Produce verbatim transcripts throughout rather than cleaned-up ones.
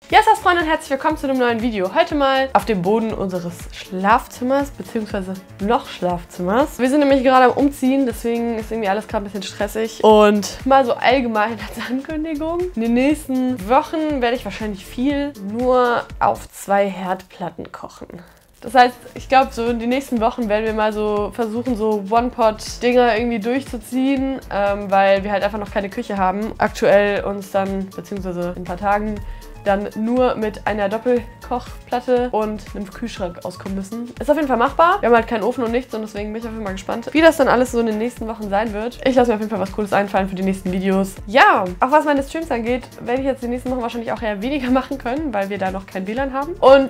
Ja, yes, Freunde und herzlich willkommen zu einem neuen Video. Heute mal auf dem Boden unseres Schlafzimmers, beziehungsweise noch Schlafzimmers. Wir sind nämlich gerade am Umziehen, deswegen ist irgendwie alles gerade ein bisschen stressig. Und mal so allgemein als Ankündigung. In den nächsten Wochen werde ich wahrscheinlich viel nur auf zwei Herdplatten kochen. Das heißt, ich glaube, so in den nächsten Wochen werden wir mal so versuchen, so One-Pot-Dinger irgendwie durchzuziehen, ähm, weil wir halt einfach noch keine Küche haben. Aktuell uns dann, beziehungsweise in ein paar Tagen, dann nur mit einer Doppelkochplatte und einem Kühlschrank auskommen müssen. Ist auf jeden Fall machbar. Wir haben halt keinen Ofen und nichts und deswegen bin ich auf jeden Fall mal gespannt, wie das dann alles so in den nächsten Wochen sein wird. Ich lasse mir auf jeden Fall was Cooles einfallen für die nächsten Videos. Ja, auch was meine Streams angeht, werde ich jetzt die nächsten Wochen wahrscheinlich auch eher weniger machen können, weil wir da noch kein W L A N haben. Und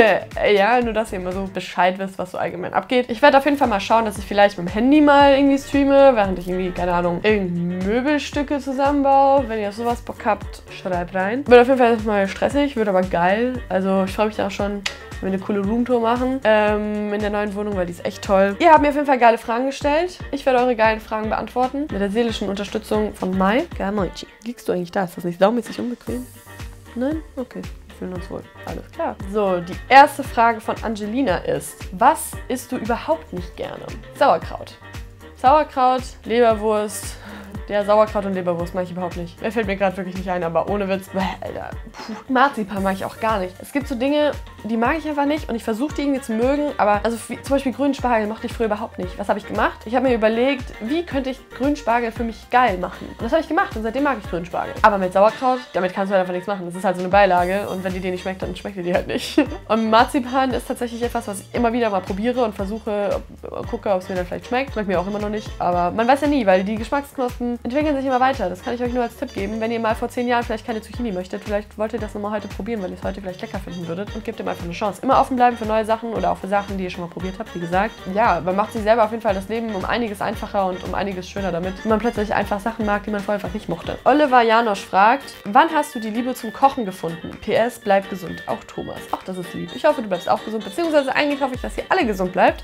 ja, nur dass ihr immer so Bescheid wisst, was so allgemein abgeht. Ich werde auf jeden Fall mal schauen, dass ich vielleicht mit dem Handy mal irgendwie streame, während ich irgendwie, keine Ahnung, irgendein Möbelstücke zusammenbaue. Wenn ihr auf sowas Bock habt, schreibt rein. Wird auf jeden Fall mal stressig, wird aber geil. Also ich freue mich da auch schon, wenn wir eine coole Roomtour machen ähm, in der neuen Wohnung, weil die ist echt toll. Ihr habt mir auf jeden Fall geile Fragen gestellt. Ich werde eure geilen Fragen beantworten. Mit der seelischen Unterstützung von Mai Garnoichi. Liegst du eigentlich da? Ist das nicht saumäßig unbequem? Nein? Okay. Wir fühlen uns wohl. Alles klar. So, die erste Frage von Angelina ist: Was isst du überhaupt nicht gerne? Sauerkraut. Sauerkraut, Leberwurst. Ja, Sauerkraut und Leberwurst mag ich überhaupt nicht. Mehr fällt mir gerade wirklich nicht ein, aber ohne Witz, bäh, Alter. Puh. Marzipan mag ich auch gar nicht. Es gibt so Dinge, die mag ich einfach nicht und ich versuche die irgendwie zu mögen, aber also wie, zum Beispiel grünen Spargel mochte ich früher überhaupt nicht. Was habe ich gemacht? Ich habe mir überlegt, wie könnte ich grünen Spargel für mich geil machen? Und das habe ich gemacht und seitdem mag ich grünen Spargel. Aber mit Sauerkraut, damit kannst du halt einfach nichts machen. Das ist halt so eine Beilage und wenn die dir nicht schmeckt, dann schmeckt die dir halt nicht. Und Marzipan ist tatsächlich etwas, was ich immer wieder mal probiere und versuche, gucke, ob es mir dann vielleicht schmeckt. Schmeckt mir auch immer noch nicht, aber man weiß ja nie, weil die Geschmacksknospen entwickeln sich immer weiter. Das kann ich euch nur als Tipp geben. Wenn ihr mal vor zehn Jahren vielleicht keine Zucchini möchtet, vielleicht wollt ihr das nochmal heute probieren, weil ihr es heute vielleicht lecker finden würdet und gebt ihm einfach eine Chance. Immer offen bleiben für neue Sachen oder auch für Sachen, die ihr schon mal probiert habt, wie gesagt. Ja, man macht sich selber auf jeden Fall das Leben um einiges einfacher und um einiges schöner damit, wenn man plötzlich einfach Sachen mag, die man vorher einfach nicht mochte. Oliver Janosch fragt: Wann hast du die Liebe zum Kochen gefunden? P S, bleib gesund. Auch Thomas. Ach, das ist lieb. Ich hoffe, du bleibst auch gesund, beziehungsweise eigentlich hoffe ich, dass ihr alle gesund bleibt.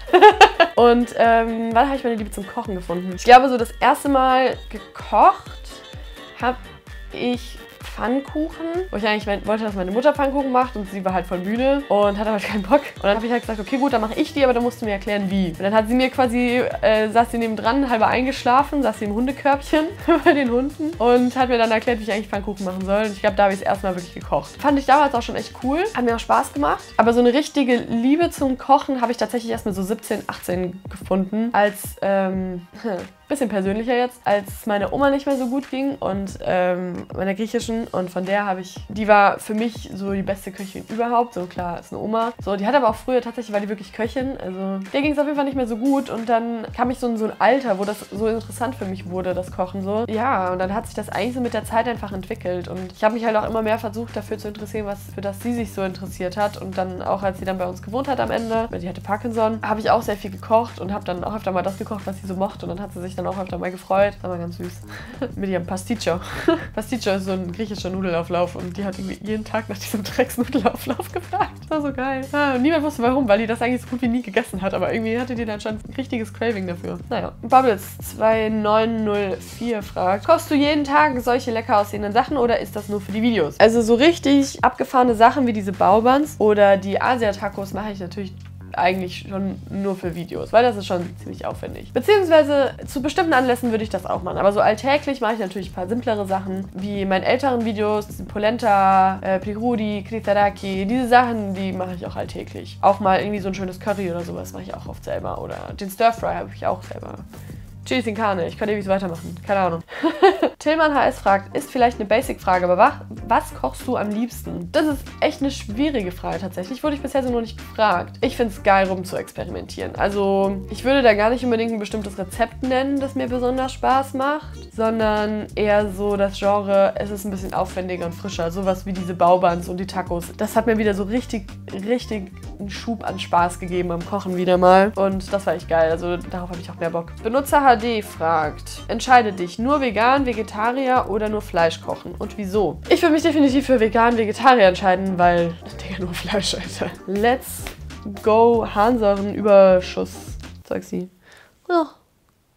Und ähm, wann habe ich meine Liebe zum Kochen gefunden? Ich glaube, so das erste Mal gekocht habe ich Pfannkuchen, wo ich eigentlich wollte, dass meine Mutter Pfannkuchen macht und sie war halt voll müde und hatte halt keinen Bock. Und dann habe ich halt gesagt, okay gut, dann mache ich die, aber dann musst du mir erklären, wie. Und dann hat sie mir quasi, äh, saß sie nebendran, halber eingeschlafen, saß sie im Hundekörbchen bei den Hunden und hat mir dann erklärt, wie ich eigentlich Pfannkuchen machen soll. Und ich glaube, da habe ich es erstmal wirklich gekocht. Fand ich damals auch schon echt cool, hat mir auch Spaß gemacht. Aber so eine richtige Liebe zum Kochen habe ich tatsächlich erst mit so siebzehn, achtzehn gefunden, als, ähm, bisschen persönlicher jetzt, als meine Oma nicht mehr so gut ging und ähm, meiner griechischen, und von der habe ich, die war für mich so die beste Köchin überhaupt, so klar, ist eine Oma. So, die hat aber auch früher tatsächlich, war die wirklich Köchin, also der ging es auf jeden Fall nicht mehr so gut und dann kam ich so in so ein Alter, wo das so interessant für mich wurde, das Kochen so. Ja, und dann hat sich das eigentlich so mit der Zeit einfach entwickelt und ich habe mich halt auch immer mehr versucht, dafür zu interessieren, was für das sie sich so interessiert hat, und dann auch, als sie dann bei uns gewohnt hat am Ende, weil sie hatte Parkinson, habe ich auch sehr viel gekocht und habe dann auch öfter mal das gekocht, was sie so mochte, und dann hat sie sich dann auch öfter mal gefreut. Das war ganz süß. Mit ihrem Pasticcio. Pasticcio ist so ein griechischer Nudelauflauf und die hat irgendwie jeden Tag nach diesem Drecksnudelauflauf gefragt. Das war so geil. Ah, und niemand wusste warum, weil die das eigentlich so gut wie nie gegessen hat, aber irgendwie hatte die dann schon ein richtiges Craving dafür. Naja. Bubbles zwei neun null vier fragt: Kochst du jeden Tag solche lecker aussehenden Sachen oder ist das nur für die Videos? Also so richtig abgefahrene Sachen wie diese Baobans oder die Asia-Tacos mache ich natürlich eigentlich schon nur für Videos, weil das ist schon ziemlich aufwendig. Beziehungsweise zu bestimmten Anlässen würde ich das auch machen, aber so alltäglich mache ich natürlich ein paar simplere Sachen, wie in meinen älteren Videos, Polenta, äh, Pirudi, Kritaraki, diese Sachen, die mache ich auch alltäglich. Auch mal irgendwie so ein schönes Curry oder sowas mache ich auch oft selber, oder den Stir-Fry habe ich auch selber. Chilis in Carne, ich kann ewig so weitermachen, keine Ahnung. Tillmann H S fragt: Ist vielleicht eine Basic-Frage, aber was, was kochst du am liebsten? Das ist echt eine schwierige Frage tatsächlich, wurde ich bisher so noch nicht gefragt. Ich finde es geil, rum zu experimentieren. Also ich würde da gar nicht unbedingt ein bestimmtes Rezept nennen, das mir besonders Spaß macht, sondern eher so das Genre, es ist ein bisschen aufwendiger und frischer. Sowas wie diese Baobans und die Tacos. Das hat mir wieder so richtig, richtig einen Schub an Spaß gegeben am Kochen wieder mal. Und das war echt geil, also darauf habe ich auch mehr Bock. Benutzer H D fragt: Entscheide dich, nur vegan, Vegetarier oder nur Fleisch kochen? Und wieso? Ich würde mich definitiv für vegan, Vegetarier entscheiden, weil, Digga, nur Fleisch, Alter. Let's go Harnsäurenüberschuss, sagt sie. Ja.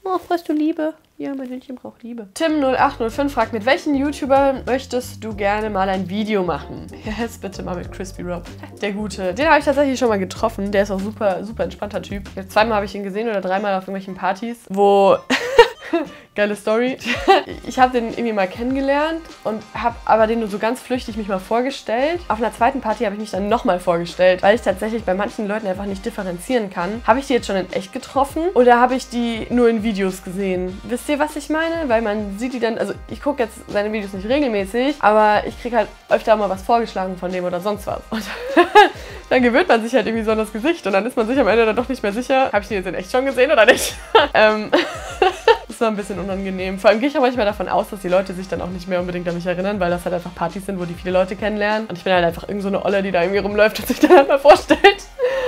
Oh, brauchst du Liebe? Ja, mein Hündchen braucht Liebe. Tim null acht null fünf fragt, mit welchen YouTubern möchtest du gerne mal ein Video machen? Jetzt bitte mal mit Crispy Rob. Der Gute. Den habe ich tatsächlich schon mal getroffen. Der ist auch super, super entspannter Typ. Zweimal habe ich ihn gesehen oder dreimal auf irgendwelchen Partys, wo... Geile Story. Ich habe den irgendwie mal kennengelernt und habe aber den nur so ganz flüchtig mich mal vorgestellt. Auf einer zweiten Party habe ich mich dann nochmal vorgestellt, weil ich tatsächlich bei manchen Leuten einfach nicht differenzieren kann. Habe ich die jetzt schon in echt getroffen oder habe ich die nur in Videos gesehen? Wisst ihr, was ich meine? Weil man sieht die dann, also ich gucke jetzt seine Videos nicht regelmäßig, aber ich kriege halt öfter mal was vorgeschlagen von dem oder sonst was. Und dann gewöhnt man sich halt irgendwie so an das Gesicht und dann ist man sich am Ende dann doch nicht mehr sicher, habe ich den jetzt in echt schon gesehen oder nicht? ähm... Das war ein bisschen unangenehm. Vor allem gehe ich auch manchmal davon aus, dass die Leute sich dann auch nicht mehr unbedingt an mich erinnern, weil das halt einfach Partys sind, wo die viele Leute kennenlernen. Und ich bin halt einfach irgend so eine Olle, die da irgendwie rumläuft und sich dann halt mal vorstellt.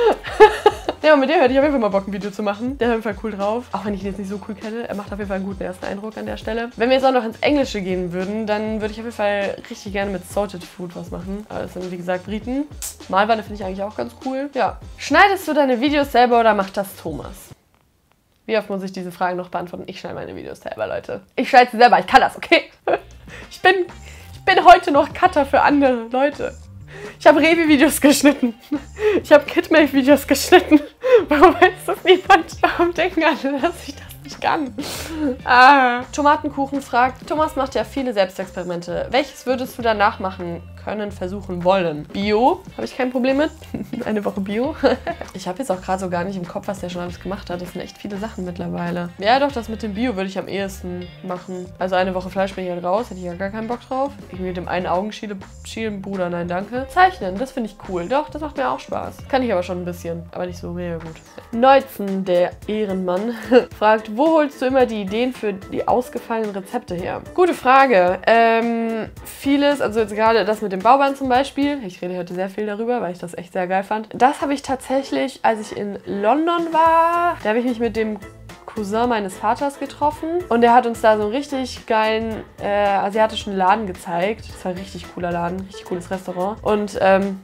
Ja, und mit dem hätte ich auf jeden Fall mal Bock, ein Video zu machen. Der ist auf jeden Fall cool drauf. Auch wenn ich ihn jetzt nicht so cool kenne. Er macht auf jeden Fall einen guten ersten Eindruck an der Stelle. Wenn wir jetzt auch noch ins Englische gehen würden, dann würde ich auf jeden Fall richtig gerne mit Salted Food was machen. Aber das sind, wie gesagt, Briten. Malwanne finde ich eigentlich auch ganz cool. Ja. Schneidest du deine Videos selber oder macht das Thomas? Wie oft muss ich diese Fragen noch beantworten? Ich schneide meine Videos selber, Leute. Ich schneide sie selber, ich kann das, okay? Ich bin, ich bin heute noch Cutter für andere Leute. Ich habe Revi-Videos geschnitten. Ich habe Kidmake-Videos geschnitten. Warum weiß das niemand? Warum denken alle, dass ich das nicht kann? Ah. Tomatenkuchen fragt, Thomas macht ja viele Selbstexperimente. Welches würdest du danach machen können, versuchen wollen? Bio, habe ich kein Problem mit. Eine Woche Bio. Ich habe jetzt auch gerade so gar nicht im Kopf, was der schon alles gemacht hat. Das sind echt viele Sachen mittlerweile. Ja doch, das mit dem Bio würde ich am ehesten machen. Also eine Woche Fleisch bin ich halt raus, hätte ich ja gar keinen Bock drauf. Irgendwie mit dem einen Augenschielen, Bruder, nein danke. Zeichnen, das finde ich cool. Doch, das macht mir auch Spaß. Kann ich aber schon ein bisschen, aber nicht so mega gut. Neuzen, der Ehrenmann, fragt, wo holst du immer die Ideen für die ausgefallenen Rezepte her? Gute Frage. Ähm, vieles, also jetzt gerade das mit dem Bauband zum Beispiel. Ich rede heute sehr viel darüber, weil ich das echt sehr geil fand. Das habe ich tatsächlich, als ich in London war, da habe ich mich mit dem Cousin meines Vaters getroffen und der hat uns da so einen richtig geilen äh, asiatischen Laden gezeigt. Das war ein richtig cooler Laden, richtig cooles Restaurant. Und ähm...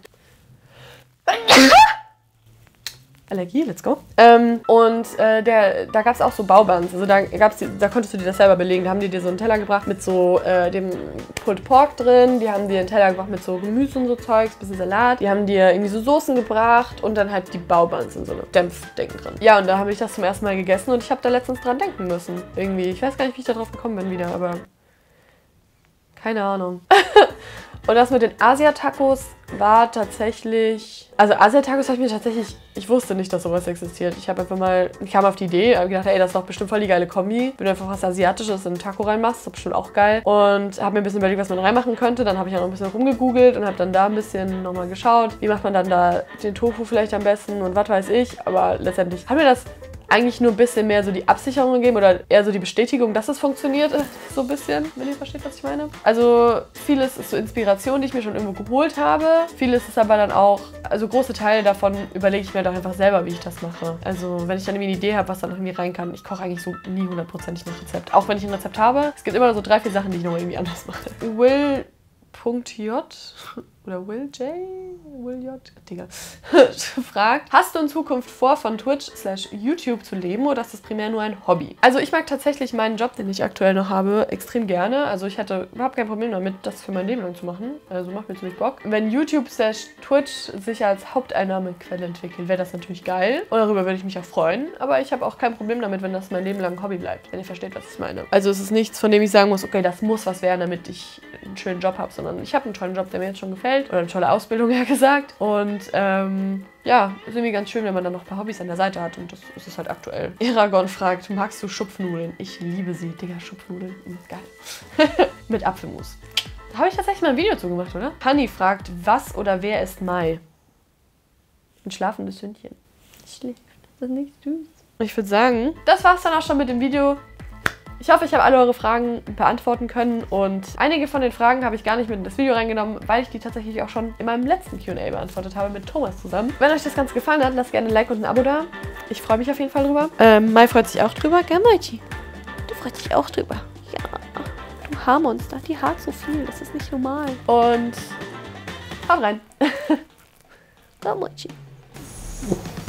Allergie, let's go. Ähm, und äh, der, da gab es auch so Baubands. Also da, gab's die, da konntest du dir das selber belegen. Da haben die dir so einen Teller gebracht mit so äh, dem Pulled Pork drin. Die haben dir einen Teller gebracht mit so Gemüse und so Zeugs, bisschen Salat. Die haben dir irgendwie so Soßen gebracht und dann halt die Baubands in so einem Dämpfding drin. Ja, und da habe ich das zum ersten Mal gegessen und ich habe da letztens dran denken müssen. Irgendwie, ich weiß gar nicht, wie ich da drauf gekommen bin wieder, aber keine Ahnung. Und das mit den Asia-Tacos war tatsächlich... Also Asia-Tacos habe ich mir tatsächlich... Ich wusste nicht, dass sowas existiert. Ich habe einfach mal... Ich kam auf die Idee, habe gedacht, ey, das ist doch bestimmt voll die geile Kombi. Wenn du einfach was Asiatisches in einen Taco reinmachst, ist das bestimmt auch geil. Und habe mir ein bisschen überlegt, was man reinmachen könnte. Dann habe ich auch noch ein bisschen rumgegoogelt und habe dann da ein bisschen nochmal geschaut. Wie macht man dann da den Tofu vielleicht am besten und was weiß ich. Aber letztendlich hat mir das eigentlich nur ein bisschen mehr so die Absicherung gegeben oder eher so die Bestätigung, dass es funktioniert, so ein bisschen, wenn ihr versteht, was ich meine. Also vieles ist so Inspiration, die ich mir schon irgendwo geholt habe. Vieles ist aber dann auch, also große Teile davon überlege ich mir doch einfach selber, wie ich das mache. Also wenn ich dann irgendwie eine Idee habe, was da noch irgendwie rein kann. Ich koche eigentlich so nie hundertprozentig nach Rezept. Auch wenn ich ein Rezept habe, es gibt immer so drei, vier Sachen, die ich noch irgendwie anders mache. Will.j oder Will J? Will J? Digga. fragt, hast du in Zukunft vor, von Twitch slash YouTube zu leben oder ist das primär nur ein Hobby? Also ich mag tatsächlich meinen Job, den ich aktuell noch habe, extrem gerne. Also ich hätte überhaupt kein Problem damit, das für mein Leben lang zu machen. Also macht mir ziemlich Bock. Wenn YouTube slash Twitch sich als Haupteinnahmequelle entwickelt, wäre das natürlich geil. Und darüber würde ich mich auch freuen. Aber ich habe auch kein Problem damit, wenn das mein Leben lang ein Hobby bleibt. Wenn ihr versteht, was ich meine. Also es ist nichts, von dem ich sagen muss, okay, das muss was werden, damit ich einen schönen Job habe, sondern ich habe einen tollen Job, der mir jetzt schon gefällt. Oder eine tolle Ausbildung, ja gesagt. Und ähm, ja, ist irgendwie ganz schön, wenn man dann noch ein paar Hobbys an der Seite hat. Und das ist es halt aktuell. Eragon fragt, magst du Schupfnudeln? Ich liebe sie. Digga, Schupfnudeln. Mhm, geil. Mit Apfelmus. Da habe ich tatsächlich mal ein Video zu gemacht, oder? Hanni fragt, was oder wer ist Mai? Ein schlafendes Hündchen. Schläft. Das ist nicht süß. Ich würde sagen, das war's dann auch schon mit dem Video. Ich hoffe, ich habe alle eure Fragen beantworten können und einige von den Fragen habe ich gar nicht mit in das Video reingenommen, weil ich die tatsächlich auch schon in meinem letzten Q und A beantwortet habe mit Thomas zusammen. Wenn euch das Ganze gefallen hat, lasst gerne ein Like und ein Abo da. Ich freue mich auf jeden Fall drüber. Ähm, Mai freut sich auch drüber. Gell, Maiji? Du freust dich auch drüber. Ja. Du Haarmonster, die hart so viel. Das ist nicht normal. Und haut rein. Gell, Maiji?